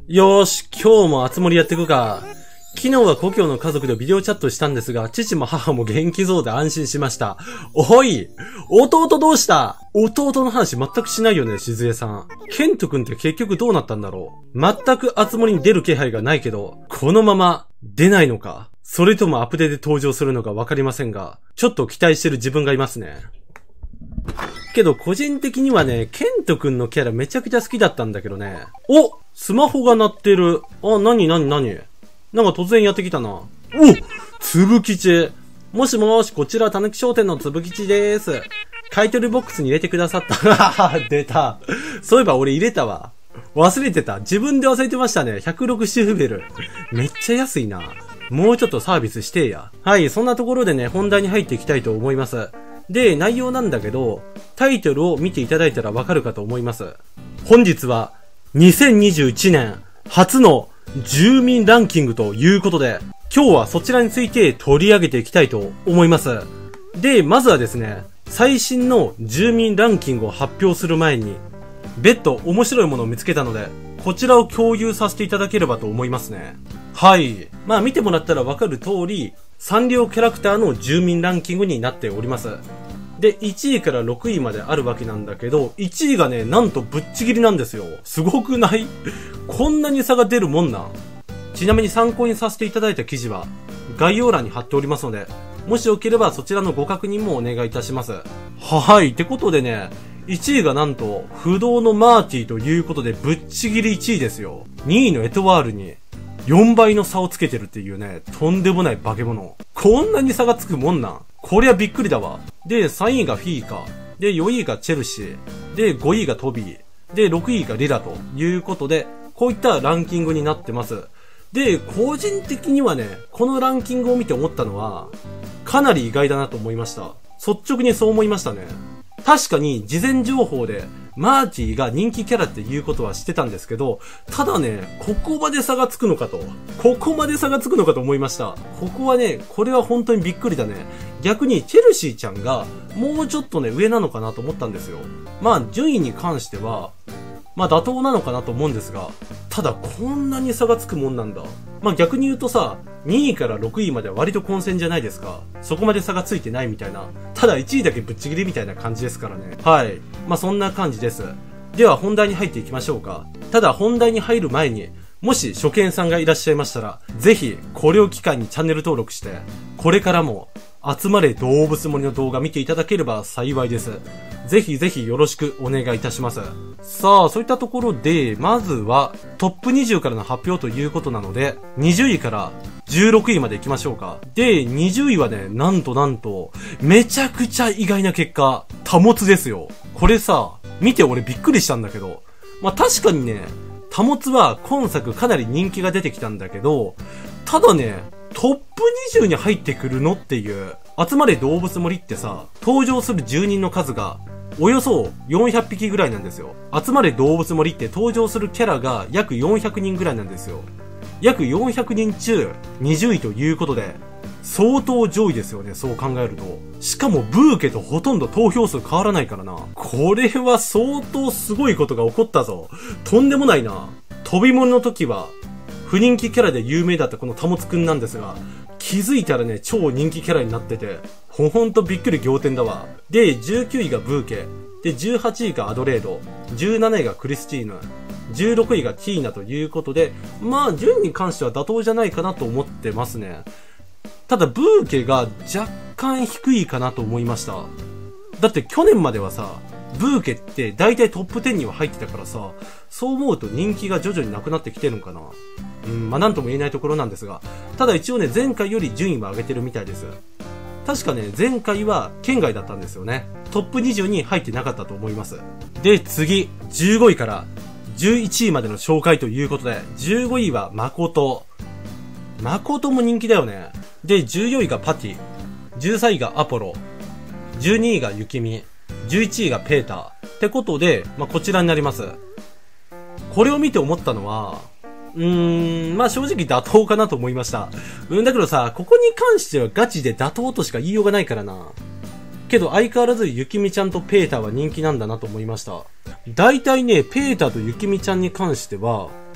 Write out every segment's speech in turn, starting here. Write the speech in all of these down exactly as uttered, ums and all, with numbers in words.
よーし、今日もあつ森やっていくか。昨日は故郷の家族とビデオチャットしたんですが、父も母も元気そうで安心しました。おい、弟どうした？弟の話全くしないよね、しずえさん。ケント君って結局どうなったんだろう。全くあつ森に出る気配がないけど、このまま出ないのか、それともアップデで登場するのかわかりませんが、ちょっと期待してる自分がいますね。けど個人的にはね、ケント君のキャラめちゃくちゃ好きだったんだけどね。お！スマホが鳴ってる。あ、なになになに？なんか突然やってきたな。お！つぶきち。もしもーし、こちらたぬき商店のつぶきちでーす。買い取りボックスに入れてくださった。出た。そういえば俺入れたわ。忘れてた。自分で忘れてましたね。ひゃくろくシューベル。めっちゃ安いな。もうちょっとサービスしてや。はい、そんなところでね、本題に入っていきたいと思います。で、内容なんだけど、タイトルを見ていただいたらわかるかと思います。本日は、にせんにじゅういちねん初の住民ランキングということで、今日はそちらについて取り上げていきたいと思います。で、まずはですね、最新の住民ランキングを発表する前に、別途面白いものを見つけたので、こちらを共有させていただければと思いますね。はい。まあ見てもらったらわかる通り、サンリオキャラクターの住民ランキングになっております。で、いちいからろくいまであるわけなんだけど、いちいがね、なんとぶっちぎりなんですよ。すごくない？こんなに差が出るもんなん？ちなみに参考にさせていただいた記事は、概要欄に貼っておりますので、もしよければそちらのご確認もお願いいたします。はい。ってことでね、いちいがなんと、不動のマーティということでぶっちぎりいちいですよ。にいのエトワールに、よんばいの差をつけてるっていうね、とんでもない化け物。こんなに差がつくもんなん？こりゃびっくりだわ。で、さんいがフィーカ。で、よんいがチェルシー。で、ごいがトビー。で、ろくいがリラということで、こういったランキングになってます。で、個人的にはね、このランキングを見て思ったのは、かなり意外だなと思いました。率直にそう思いましたね。確かに事前情報でマーティが人気キャラっていうことは知ってたんですけど、ただね、ここまで差がつくのかと。ここまで差がつくのかと思いました。ここはね、これは本当にびっくりだね。逆にチェルシーちゃんがもうちょっとね、上なのかなと思ったんですよ。まあ、順位に関しては、まあ妥当なのかなと思うんですが、ただこんなに差がつくもんなんだ。まあ逆に言うとさ、にいからろくいまでは割と混戦じゃないですか。そこまで差がついてないみたいな。ただいちいだけぶっちぎりみたいな感じですからね。はい。まあそんな感じです。では本題に入っていきましょうか。ただ本題に入る前に、もし初見さんがいらっしゃいましたら、ぜひこれを機会にチャンネル登録して、これからも集まれ動物森の動画見ていただければ幸いです。ぜひぜひよろしくお願いいたします。さあ、そういったところで、まずはトップにじゅうからの発表ということなので、にじゅういからじゅうろくいまで行きましょうか。で、にじゅういはね、なんとなんと、めちゃくちゃ意外な結果、保つですよ。これさ、見て俺びっくりしたんだけど、まあ確かにね、保つは今作かなり人気が出てきたんだけど、ただね、トップにじゅうに入ってくるのっていう、集まれ動物森ってさ、登場する住人の数が、およそよんひゃくぴきぐらいなんですよ。集まれ動物森って登場するキャラが約よんひゃくにんぐらいなんですよ。約よんひゃくにん中にじゅういということで、相当上位ですよね、そう考えると。しかもブーケとほとんど投票数変わらないからな。これは相当すごいことが起こったぞ。とんでもないな。飛び物の時は、不人気キャラで有名だったこのタモツくんなんですが、気づいたらね、超人気キャラになってて、ほんとびっくり仰天だわ。で、じゅうきゅういがブーケ。で、じゅうはちいがアドレード。じゅうなないがクリスティーヌ。じゅうろくいがティーナということで、まあ、順位に関しては妥当じゃないかなと思ってますね。ただ、ブーケが若干低いかなと思いました。だって去年まではさ、ブーケって大体トップじゅうには入ってたからさ、そう思うと人気が徐々になくなってきてるのかな。うん、まあなんとも言えないところなんですが、ただ一応ね、前回より順位は上げてるみたいです。確かね、前回は県外だったんですよね。トップにじゅうに入ってなかったと思います。で、次、じゅうごいからじゅういちいまでの紹介ということで、じゅうごいは誠。誠も人気だよね。で、じゅうよんいがパティ。じゅうさんいがアポロ。じゅうにいがユキミ。じゅういちいがペーター。ってことで、まあ、こちらになります。これを見て思ったのは、うーん、まあ、正直妥当かなと思いました。うん、だけどさ、ここに関してはガチで妥当としか言いようがないからな。けど相変わらずユキミちゃんとペーターは人気なんだなと思いました。だいたいね、ペーターとユキミちゃんに関しては、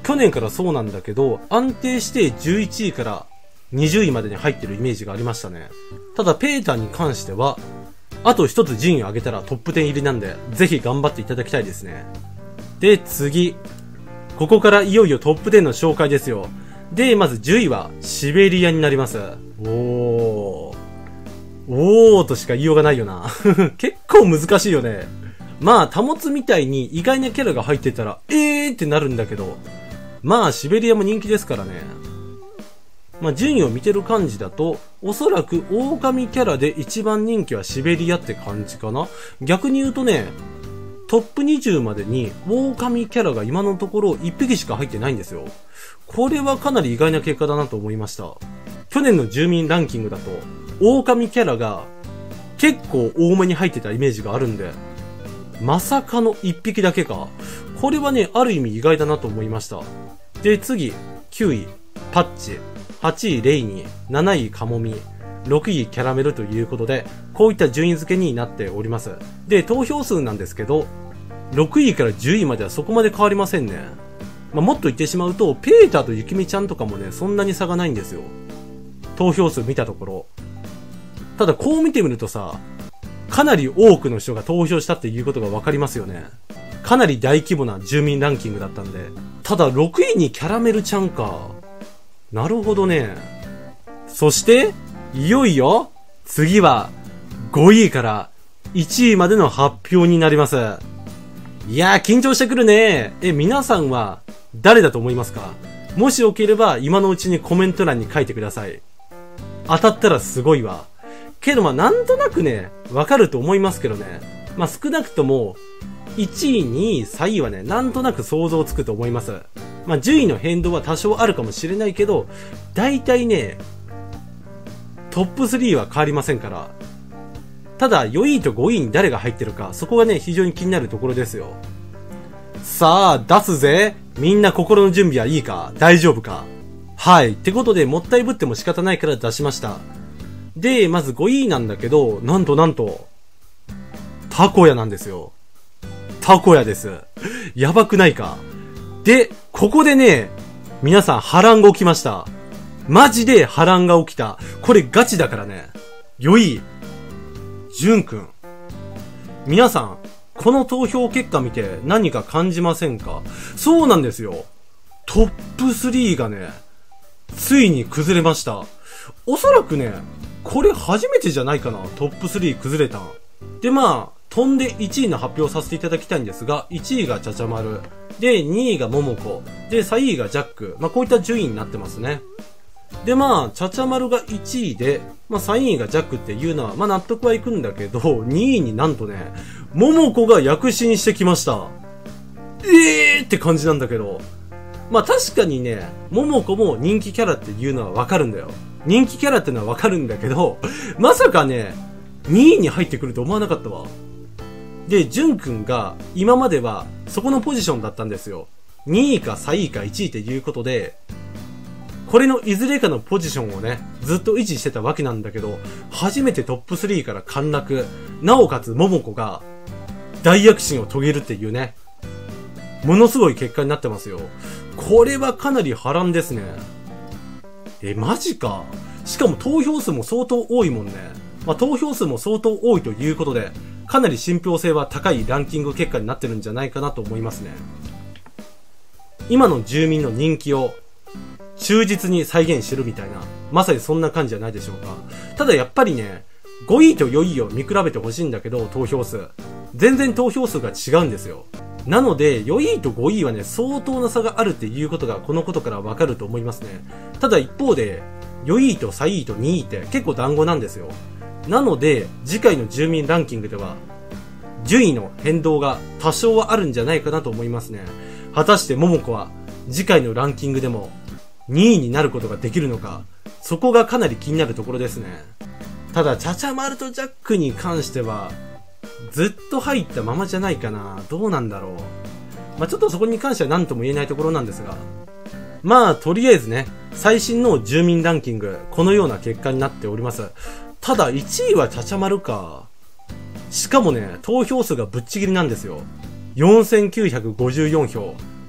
去年からそうなんだけど、安定してじゅういちいからにじゅういまでに入ってるイメージがありましたね。ただペーターに関しては、あと一つ順位を上げたらトップじゅう入りなんで、ぜひ頑張っていただきたいですね。で、次。ここからいよいよトップじゅうの紹介ですよ。で、まずじゅういはシベリアになります。おー。おーとしか言いようがないよな。結構難しいよね。まあ、タモツみたいに意外なキャラが入ってたら、えーってなるんだけど、まあ、シベリアも人気ですからね。まあ、順位を見てる感じだと、おそらく狼キャラで一番人気はシベリアって感じかな。逆に言うとね、トップにじゅうまでに狼キャラが今のところいっぴきしか入ってないんですよ。これはかなり意外な結果だなと思いました。去年の住民ランキングだと、狼キャラが結構多めに入ってたイメージがあるんで、まさかのいっぴきだけか。これはね、ある意味意外だなと思いました。で、次、きゅうい、パッチ。はちい、レイニー。なない、カモミ。ろくい、キャラメルということで、こういった順位付けになっております。で、投票数なんですけど、ろくいからじゅういまではそこまで変わりませんね。まあ、もっと言ってしまうと、ペーターとユキミちゃんとかもね、そんなに差がないんですよ。投票数見たところ。ただ、こう見てみるとさ、かなり多くの人が投票したっていうことがわかりますよね。かなり大規模な住民ランキングだったんで。ただ、ろくいにキャラメルちゃんか。なるほどね。そして、いよいよ、次は、ごいからいちいまでの発表になります。いやー、緊張してくるね。え、皆さんは、誰だと思いますか？もしよければ、今のうちにコメント欄に書いてください。当たったらすごいわ。けどまあ、なんとなくね、わかると思いますけどね。まあ、少なくとも、いちい、にい、さんいはね、なんとなく想像つくと思います。まあ、順位の変動は多少あるかもしれないけど、大体ね、トップスリーは変わりませんから。ただ、よんいとごいに誰が入ってるか、そこがね、非常に気になるところですよ。さあ、出すぜ。みんな心の準備はいいか？大丈夫か？はい。ってことで、もったいぶっても仕方ないから出しました。で、まずごいなんだけど、なんとなんと、タコヤなんですよ。タコヤです。やばくないか？で、ここでね、皆さん波乱が起きました。マジで波乱が起きた。これガチだからね。よい、ジュンくん。皆さん、この投票結果見て何か感じませんか？そうなんですよ。トップスリーがね、ついに崩れました。おそらくね、これ初めてじゃないかな、トップスリー崩れたん。で、まあ、飛んでいちいの発表させていただきたいんですが、いちいがちゃちゃまる。で、にいがももこ。で、さんいがジャック。まあ、こういった順位になってますね。で、まあ、ちゃちゃまるがいちいで、まあ、さんいがジャックっていうのは、まあ、納得はいくんだけど、にいになんとね、ももこが躍進してきました。えーって感じなんだけど。まあ、確かにね、ももこも人気キャラっていうのはわかるんだよ。人気キャラってのはわかるんだけど、まさかね、にいに入ってくると思わなかったわ。で、ジュン君が今まではそこのポジションだったんですよ。にいかさんいかいちいっていうことで、これのいずれかのポジションをね、ずっと維持してたわけなんだけど、初めてトップスリーから陥落、なおかつ桃子が大躍進を遂げるっていうね、ものすごい結果になってますよ。これはかなり波乱ですね。え、マジか。しかも投票数も相当多いもんね。まあ、投票数も相当多いということで、かなり信憑性は高いランキング結果になってるんじゃないかなと思いますね。今の住民の人気を忠実に再現してるみたいな、まさにそんな感じじゃないでしょうか。ただやっぱりね、ごいとよんいを見比べてほしいんだけど、投票数。全然投票数が違うんですよ。なので、よんいとごいはね、相当な差があるっていうことがこのことからわかると思いますね。ただ一方で、よんいとさんいとにいって結構団子なんですよ。なので、次回の住民ランキングでは、順位の変動が多少はあるんじゃないかなと思いますね。果たして桃子は次回のランキングでもにいになることができるのか、そこがかなり気になるところですね。ただ、チャチャマルとジャックに関しては、ずっと入ったままじゃないかな。どうなんだろう。まあ、ちょっとそこに関しては何とも言えないところなんですが。まあ、とりあえずね、最新の住民ランキング、このような結果になっております。ただ、いちいはチャチャマルか。しかもね、投票数がぶっちぎりなんですよ。よんせんきゅうひゃくごじゅうよんひょう。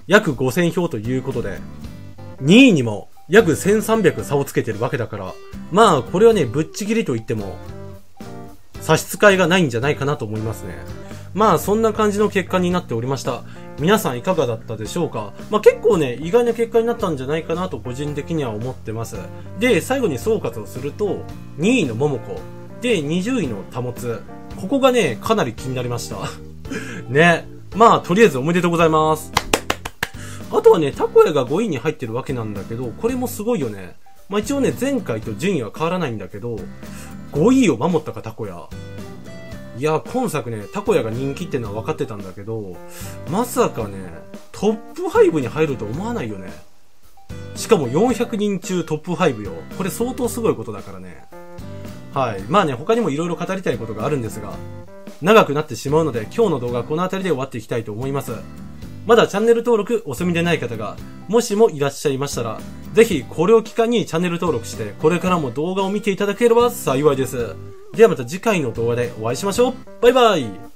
約ごせんひょうということで、にいにも約せんさんびゃく差をつけてるわけだから、まあこれはね、ぶっちぎりと言っても、差し支えがないんじゃないかなと思いますね。まあそんな感じの結果になっておりました。皆さんいかがだったでしょうか。まあ結構ね、意外な結果になったんじゃないかなと個人的には思ってます。で、最後に総括をすると、にいの桃子、で、にじゅういの保つ。ここがね、かなり気になりました。ね。まあとりあえずおめでとうございます。あとはね、タコヤがごいに入ってるわけなんだけど、これもすごいよね。まあ一応ね、前回と順位は変わらないんだけど、ごいを守ったか、タコヤ。いや、今作ね、タコヤが人気ってのは分かってたんだけど、まさかね、トップごに入ると思わないよね。しかもよんひゃくにん中トップごよ。これ相当すごいことだからね。はい。まあね、他にも色々語りたいことがあるんですが、長くなってしまうので、今日の動画はこの辺りで終わっていきたいと思います。まだチャンネル登録お済みでない方が、もしもいらっしゃいましたら、ぜひこれを機会にチャンネル登録して、これからも動画を見ていただければ幸いです。ではまた次回の動画でお会いしましょう。バイバイ。